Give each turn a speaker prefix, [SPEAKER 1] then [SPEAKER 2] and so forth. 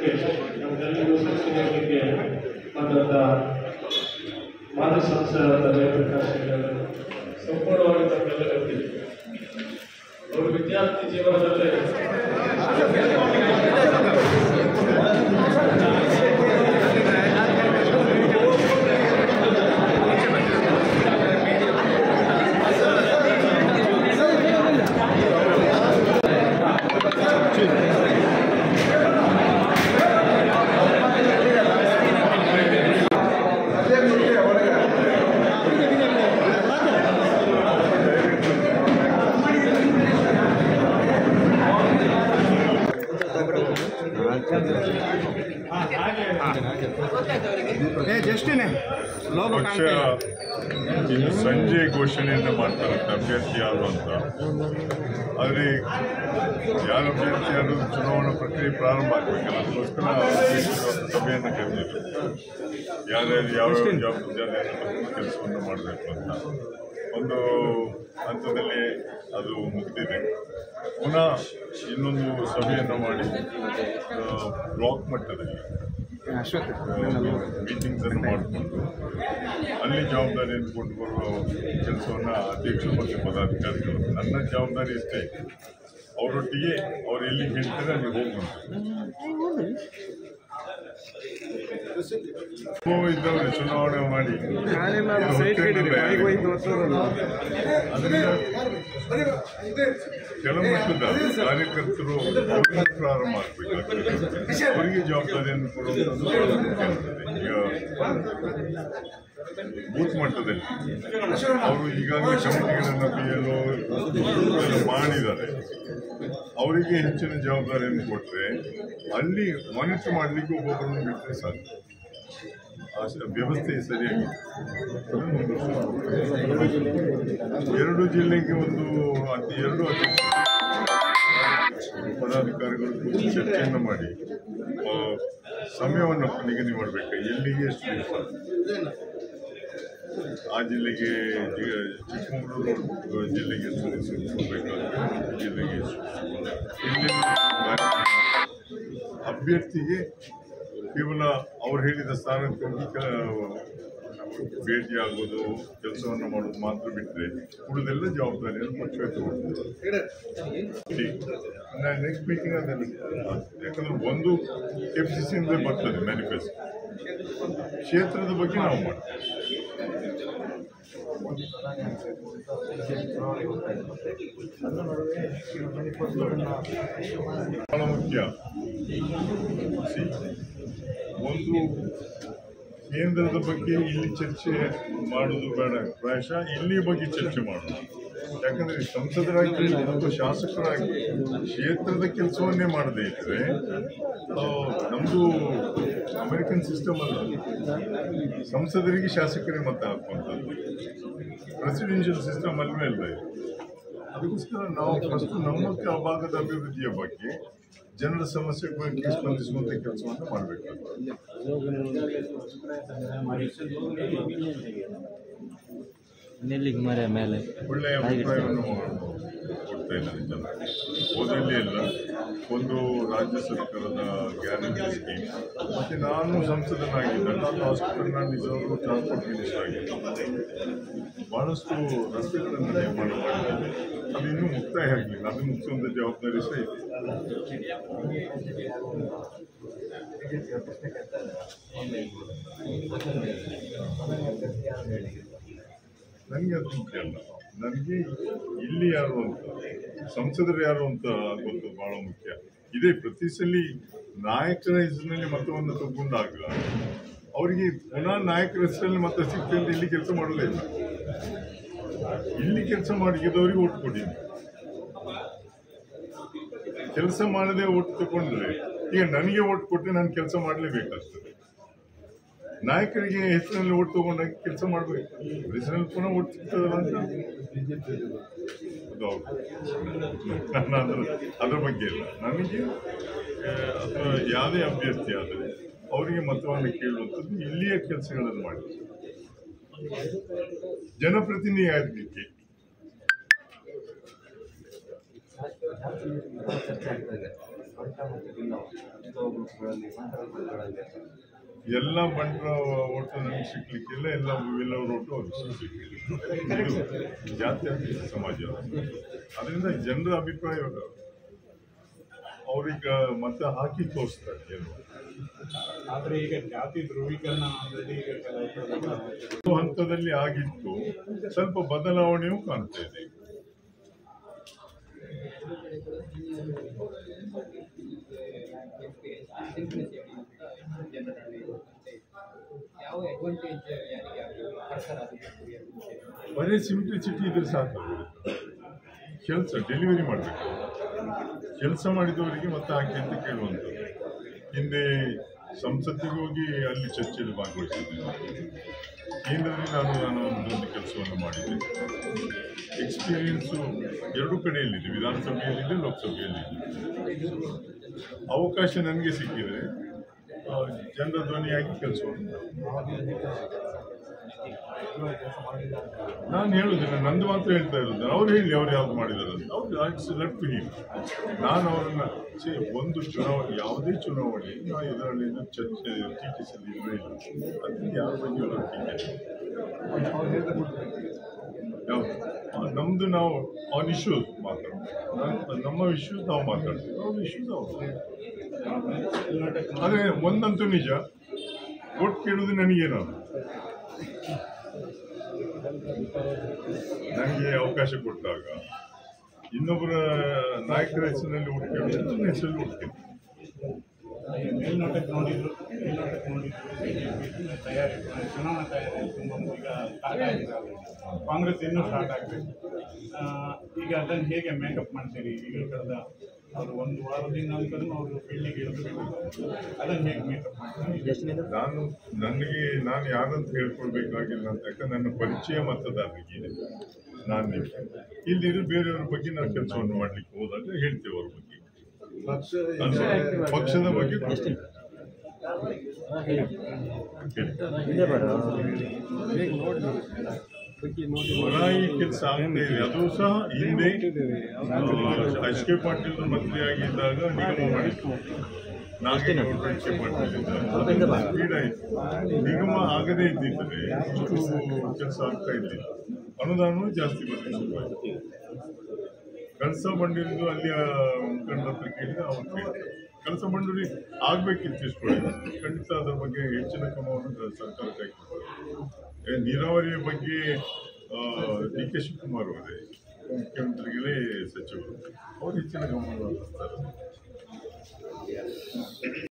[SPEAKER 1] ನೀಡೋದಕ್ಕೆ ನಮ್ಮೆಲ್ಲರಿಗೂ ಶಕ್ತಿ ನೀಡಲಿಕ್ಕೆ ಬಂದಂಥ ಮಾಜಿ ಸಂಸದರಾದ ಜಯಪ್ರಕಾಶ್ ಸಂಪೂರ್ಣವಾಗಿ ತಮ್ಮೆಲ್ಲ ಗೊತ್ತಿದೆ. ಅವರು ವಿದ್ಯಾರ್ಥಿ ಜೀವನದಲ್ಲೇ
[SPEAKER 2] ಪಕ್ಷ ಇನ್ನು ಸಂಜೆ ಘೋಷಣೆಯನ್ನು ಮಾಡ್ತಾರಂತೆ ಅಭ್ಯರ್ಥಿ ಯಾರು ಅಂತ. ಆದರೆ ಯಾರು ಅಭ್ಯರ್ಥಿ ಯಾರು ಚುನಾವಣಾ ಪ್ರಕ್ರಿಯೆ ಪ್ರಾರಂಭ ಆಗಬೇಕಲ್ಲ, ಅದಕ್ಕೋಸ್ಕರ ಸಭೆಯನ್ನು ಕರೆದಿದ್ರು. ಯಾರ್ಯಾರು ಯಾವ್ಯಾವ ಜವಾಬ್ದಾರಿ ಕೆಲಸವನ್ನು ಮಾಡಬೇಕು ಅಂತ ಒಂದು ಹಂತದಲ್ಲಿ ಅದು ಮುಗಿದಿದೆ. ಪುನಃ ಇನ್ನೊಂದು ಸಭೆಯನ್ನು ಮಾಡಿ ಬ್ಲಾಕ್ ಮಟ್ಟದಲ್ಲಿ ಮೀಟಿಂಗ್ಸ್ ಅನ್ನು ಮಾಡಿಕೊಂಡು ಅಲ್ಲಿ ಜವಾಬ್ದಾರಿಯನ್ನು ಕೊಟ್ಟು ಬರುವ ಕೆಲಸವನ್ನು ಅಧ್ಯಕ್ಷರು ಮತ್ತು ಪದಾಧಿಕಾರಿಗಳು. ನನ್ನ ಜವಾಬ್ದಾರಿ ಇಷ್ಟೇ, ಅವರೊಟ್ಟಿಗೆ ಅವ್ರು ಎಲ್ಲಿಗೆ ಹೇಳ್ತಾರೆ ಅಲ್ಲಿ ಹೋಗುವಂತೆ ಇದ್ದವರು ಚುನಾವಣೆ ಮಾಡಿ ಕೆಳಮಟ್ಟದ ಕಾರ್ಯಕರ್ತರು ಪ್ರಾರಂಭ ಆಗಬೇಕಾಗ್ತದೆ. ಅವರಿಗೆ ಜವಾಬ್ದಾರಿಯನ್ನು ಕೊಡುವಂಥದ್ದು ಈಗ ಬೂತ್ ಮಟ್ಟದಲ್ಲಿ ಅವರು ಈಗಾಗಲೇ ಕಮಿಟಿಗಳನ್ನು ಬಿಯಲು ಮಾಡಿದ್ದಾರೆ. ಅವರಿಗೆ ಹೆಚ್ಚಿನ ಜವಾಬ್ದಾರಿಯನ್ನು ಕೊಟ್ಟರೆ ಅಲ್ಲಿ ಮಾನಿಟರ್ ಮಾಡಲಿಕ್ಕೆ ಒಬ್ಬೊಬ್ಬರನ್ನು ಬಿಟ್ಟರೆ ಸಾಧ್ಯ. ವ್ಯವಸ್ಥೆ ಸರಿಯಾಗಿ 2 ಜಿಲ್ಲೆಗೆ ಎರಡು ಪದಾಧಿಕಾರಿಗಳು ಚರ್ಚೆಯನ್ನು ಮಾಡಿ ಸಮಯವನ್ನು ನಿಗದಿ ಮಾಡಬೇಕು. ಎಲ್ಲಿಗೆ ಎಷ್ಟು ದಿವಸ ಆ ಜಿಲ್ಲೆಗೆ ಚಿಕ್ಕಮಗಳೂರು ಜಿಲ್ಲೆಗೆ ಎಷ್ಟು ದಿವಸ ಬೇಕಾಗುತ್ತೆ, ಜಿಲ್ಲೆಗೆ ಇಲ್ಲಿ ಅಭ್ಯರ್ಥಿಗೆ ಕೇವಲ ಅವ್ರು ಹೇಳಿದ ಸ್ಥಾನಕ್ಕೆ ಭೇಟಿ ಆಗೋದು, ಕೆಲಸವನ್ನು ಮಾಡೋದು ಮಾತ್ರ ಬಿಟ್ಟರೆ ಉಳಿದೆಲ್ಲ ಜವಾಬ್ದಾರಿಯನ್ನು ಪಕ್ಷವೇ ತಗೊಳ್ತದೆ. ನೆಕ್ಸ್ಟ್ ಮೀಟಿಂಗ್ ಅದನ್ನು ಯಾಕಂದ್ರೆ ಒಂದು KPCCಯಿಂದ ಬರ್ತದೆ ಮ್ಯಾನಿಫೆಸ್ಟೋ, ಕ್ಷೇತ್ರದ ಬಗ್ಗೆ ನಾವು ಮಾಡ್ತೇವೆ. ಬಹಳ ಮುಖ್ಯ. ಒಂದು ಕೇಂದ್ರದ ಬಗ್ಗೆ ಇಲ್ಲಿ ಚರ್ಚೆ ಮಾಡೋದು ಬೇಡ, ಪ್ರಾಯಶಃ ಇಲ್ಲಿ ಬಗ್ಗೆ ಚರ್ಚೆ ಮಾಡೋದು. ಯಾಕಂದ್ರೆ ಸಂಸದರಾಗಿ ಮತ್ತು ಶಾಸಕರಾಗಿ ಕ್ಷೇತ್ರದ ಕೆಲಸವನ್ನೇ ಮಾಡದೇ ಇದ್ರೆ ನಮ್ಮದು ಅಮೆರಿಕನ್ ಸಿಸ್ಟಮ್ ಅಲ್ಲ. ಸಂಸದರಿಗೆ ಶಾಸಕರಿಗೆ ಮತ ಹಾಕುವಂಥದ್ದು ಪ್ರೆಸಿಡೆನ್ಷಿಯಲ್ ಸಿಸ್ಟಮ್ ಅಲ್ವೇ ಅಲ್ಲ. ಅದಕ್ಕೋಸ್ಕರ ನಾವು ಫಸ್ಟ್ ನಮ್ಮ ಭಾಗದ ಅಭಿವೃದ್ಧಿಯ ಬಗ್ಗೆ, ಜನರ ಸಮಸ್ಯೆ ಬಗ್ಗೆ ಸ್ಪಂದಿಸುವಂಥ ಕೆಲಸವನ್ನು ಮಾಡಬೇಕಾಗ್ತದೆ. ಒಳ್ಳೆಯ ಅಭಿಪ್ರಾಯವನ್ನು ಕೊಡ್ತಾ ಇದ್ದಾರೆ ಜನ. ಓದಲ್ಲಿ ಎಲ್ಲ ಒಂದು ರಾಜ್ಯ ಸರ್ಕಾರದ ಗ್ಯಾರಂಟಿ ಸ್ಕೀಮ್, ಮತ್ತು ನಾನು ಸಂಸದನಾಗಿದ್ದಾಗ ನಾನು ಹಾಸ್ಪಿಟಲ್ನ ನಿಜವಾಗ್ಲೂ ಟ್ರಾನ್ಸ್ಪೋರ್ಟ್ ಮಿನಿಸ್ಟರ್ ಆಗಿದ್ದೆ. ಭಾಳಷ್ಟು ರಸ್ತೆಗಳನ್ನು ನಿರ್ಮಾಣ ಮಾಡಿದ್ದೇನೆ. ಅದು ಇನ್ನೂ ಮುಕ್ತಾಯ ಆಗಲಿಲ್ಲ. ಅದು ಮುಗಿಸುವಂಥ ಜವಾಬ್ದಾರಿ ಸಹ ಇದೆ. ನನಗೆ ಅದು ಮುಖ್ಯ ಅಲ್ಲ. ನನಗೆ ಇಲ್ಲಿ ಯಾರು ಅಂತ, ಸಂಸದರು ಯಾರು ಅಂತ ಗೊತ್ತು ಬಹಳ ಮುಖ್ಯ. ಇದೇ ಪ್ರತಿ ಸಲ ನಾಯಕರ ಹೆಸರಿನಲ್ಲಿ ಮತವನ್ನು ತಗೊಂಡಾಗ ಅವರಿಗೆ ಪುನಃ ನಾಯಕರ ಹೆಸರಲ್ಲಿ ಮತ ಸಿಗ್ತದೆ ಅಂತ ಇಲ್ಲಿ ಕೆಲಸ ಮಾಡೋದೇ ಇಲ್ಲ. ಇಲ್ಲಿ ಕೆಲಸ ಮಾಡಿದವರಿಗೆ ಓಟ್ ಕೊಡಿ. ಕೆಲಸ ಮಾಡದೆ ಓಟ್ ತಗೊಂಡ್ರೆ ಈಗ ನನಗೆ ಓಟ್ ಕೊಟ್ಟರೆ ನಾನು ಕೆಲಸ ಮಾಡಲೇಬೇಕಾಗ್ತದೆ. ನಾಯಕರಿಗೆ ಹೆಸರಿನಲ್ಲಿ ಓಟ್ ತಗೊಂಡಾಗ ಕೆಲಸ ಮಾಡಬೇಕು. ಹೆಸರಲ್ಲಿ ಪುನಃ ಓಟ್ ಸಿಗ್ತದಲ್ಲ ಅಂತ ಅದು ನಾನು ಅದರ ಬಗ್ಗೆ ಇಲ್ಲ. ನನಗೆ ಅಥವಾ ಯಾವುದೇ ಅಭ್ಯರ್ಥಿ ಆದರೆ ಅವರಿಗೆ ಮತವನ್ನು ಕೇಳುವಂಥದ್ದು ಇಲ್ಲಿಯ ಕೆಲಸಗಳನ್ನು ಮಾಡಿ ಜನಪ್ರತಿನಿಧಿ ಆಗಲಿಕ್ಕೆ. ಎಲ್ಲ ಬಂಟರ ಓಟು ನನಗೆ ಸಿಗ್ಲಿಕ್ಕಿಲ್ಲ, ಎಲ್ಲರ ಓಟು ಅವ್ರಿಗೆ ಸಿಗ್ಲಿಕ್ಕಿಲ್ಲ. ಇದು ಜಾತ್ಯತೀತ ಸಮಾಜ. ಅದರಿಂದ ಜನರ ಅಭಿಪ್ರಾಯ ಅವ್ರಿಗೆ ಮತ್ತೆ ಹಾಕಿ ತೋರಿಸ್ತಾರೆ ಏನು.
[SPEAKER 3] ಆದರೆ ಈಗ ಜಾತಿ ಧ್ರುವೀಕರಣ
[SPEAKER 2] ಹಂತದಲ್ಲಿ ಆಗಿತ್ತು, ಸ್ವಲ್ಪ ಬದಲಾವಣೆಯೂ ಕಾಣ್ತಾ ಇದೆ. ಬರೀ ಸಿಂಪ್ಲಿಸಿಟಿ ಇದ್ರೆ ಸಾಕು. ಕೆಲಸ ಡೆಲಿವರಿ ಮಾಡಬೇಕು. ಕೆಲಸ ಮಾಡಿದವರಿಗೆ ಮತ್ತೆ ಹಾಕಿ ಅಂತ ಕೇಳುವಂಥದ್ದು. ಹಿಂದೆ ಸಂಸತ್ತಿಗೆ ಹೋಗಿ ಅಲ್ಲಿ ಚರ್ಚೆಯಲ್ಲಿ ಭಾಗವಹಿಸಿದ್ದೇನೆ. ಕೇಂದ್ರದಲ್ಲಿ ನಾನು ಒಂದು ಕೆಲಸವನ್ನು ಮಾಡಿದ್ದೆ. ಎಕ್ಸ್ಪೀರಿಯನ್ಸು ಎರಡೂ ಕಡೆಯಲ್ಲಿದೆ, ವಿಧಾನಸಭೆಯಲ್ಲಿದೆ, ಲೋಕಸಭೆಯಲ್ಲಿದೆ. ಅವಕಾಶ ನನಗೆ ಸಿಕ್ಕಿದರೆ ಜನರ ಧ್ವನಿಯಾಗಿ ಕೆಲಸವನ್ನು ನಾನು ಹೇಳುವುದಿಲ್ಲ, ನಂದು ಮಾತ್ರ ಹೇಳ್ತಾ ಇರೋದು. ಅವ್ರು ಹೇಳಿ ಅವ್ರು ಯಾವ್ದು ಮಾಡಿದ್ದಾರೆ ಅಂತ. ಅವ್ರು ಲೆಫ್ಟ್ ಟು ಹಿಮ್. ನಾನು ಅವ್ರನ್ನ ಒಂದು ಯಾವುದೇ ಚುನಾವಣೆ ನಾವು ಇದರಲ್ಲಿ ಚರ್ಚೆ ಟೀಕಿಸಲಿಲ್ಲ. ಅದರಿಂದ ಯಾರ ಬಗ್ಗೆ ಅವರ ಟೀಕೆ ನಮ್ಮದು ನಾವು ಆನ್ ಇಶ್ಯೂಸ್ ಮಾತಾಡ್ತೀವಿ. ನಮ್ಮ ಇಶ್ಯೂಸ್ ನಾವು ಮಾತಾಡ್ತೀವಿ, ಅವ್ರ ಇಶ್ಯೂಸ್ ಅವರು. ಆದರೆ ಒಂದಂತೂ ನಿಜ, ಓಟ್ ಕೇಳೋದು ನನಗೇನು, ನನಗೆ ಅವಕಾಶ ಕೊಟ್ಟಾಗ ಇನ್ನೊಬ್ಬರ ನಾಯಕರ ಹೆಸರಿನಲ್ಲಿ ಓಟ್ ಕೇಳೋದು ನನ್ನ ಹೆಸರಲ್ಲಿ ಓಟ್ ಕೇಳಿ.
[SPEAKER 3] ಮೇಲ್ನೋಟಕ್ಕೆ ನೋಡಿದ್ರು ತಯಾರಿ ಚುನಾವಣಾ ತಯಾರಿ ತುಂಬ ಈಗ ಸ್ಟಾರ್ಟ್ ಆಗಿದ್ದಾರೆ. ಕಾಂಗ್ರೆಸ್ ಇನ್ನೂ ಸ್ಟಾರ್ಟ್ ಆಗಬೇಕು. ಈಗ ಅದನ್ನು ಹೇಗೆ ಮೇಕಪ್ ಮಾಡ್ತೀರಿ? ಈಗ ಕಳೆದ ಅವರು ಒಂದು ವಾರದಿಂದ ಅಂತಲೂ ಅವರು ಫೀಲ್ಡಿಗೆ ಇಳಿದು ಅದನ್ನು ಹೇಗೆ ಮೇಕಪ್ ಮಾಡ್ತೀರಿ?
[SPEAKER 2] ನಾನು ಯಾರಂತ ಹೇಳ್ಕೊಳ್ಬೇಕಾಗಿಲ್ಲ ಅಂತ, ಯಾಕಂದ್ರೆ ನನ್ನ ಪರಿಚಯ ಮತದಾರರಿಗೆ ನಾನು ಇಲ್ಲಿದ್ದು ಬೇರೆಯವ್ರ ಬಗ್ಗೆ ನಾವು ಕೆಲಸವನ್ನು ಮಾಡ್ಲಿಕ್ಕೆ ಹೋದಾಗ ಹೇಳ್ತೇವೆ ಅವ್ರ ಬಗ್ಗೆ, ಪಕ್ಷದ ಬಗ್ಗೆ ಹೊರಾಯಿ ಕೆಲಸ ಆಗ್ತಾ ಇದೆ. ಅದು ಸಹ ಹಿಂದೆ ಎಚ್ ಕೆ ಪಾಟೀಲ್ ಮಂತ್ರಿಯಾಗಿದ್ದಾಗ ನಿಗಮ ಮಾಡಿತ್ತು. ನಾಗೇಗೌಡರು ಎಚ್ ಕೆ ಪಾಟೀಲ್ ಇದ್ದಾಗ ಸ್ಪೀಡ್ ಆಯಿತು. ನಿಗಮ ಆಗದೇ ಇದ್ದಿದ್ದರೆ ಇಷ್ಟು ಕೆಲಸ ಆಗ್ತಾ ಇರಲಿಲ್ಲ. ಅನುದಾನವೂ ಜಾಸ್ತಿ ಬರಲಿಕ್ಕೆ ಶುರುವಾಯಿತು. ಕಳಸ ಬಂಡಿದ್ದು ಅಲ್ಲಿಯ ಮುಖಂಡರ ಹತ್ರ ಕೇಳಿದ್ರೆ ಅವ್ರು ಕೇಳ್ತಾರೆ ಕಳಸ ಬಂಡೂರಿ ಆಗಬೇಕಿತ್ತು ಇಷ್ಟು. ಖಂಡಿತ ಅದರ ಬಗ್ಗೆ ಹೆಚ್ಚಿನ ಕ್ರಮವನ್ನು ಸರ್ಕಾರ ಕೈಗೊಳ್ಳುತ್ತದೆ. ನೀರಾವರಿಯ ಬಗ್ಗೆ ಡಿ ಕೆ ಶಿವಕುಮಾರ್ ಅವರೇ ಮುಖ್ಯಮಂತ್ರಿಗಳೇ ಸಚಿವರು, ಅವರು ಹೆಚ್ಚಿನ ಗಮನ ಹರಿಸ್ತಾರೆ.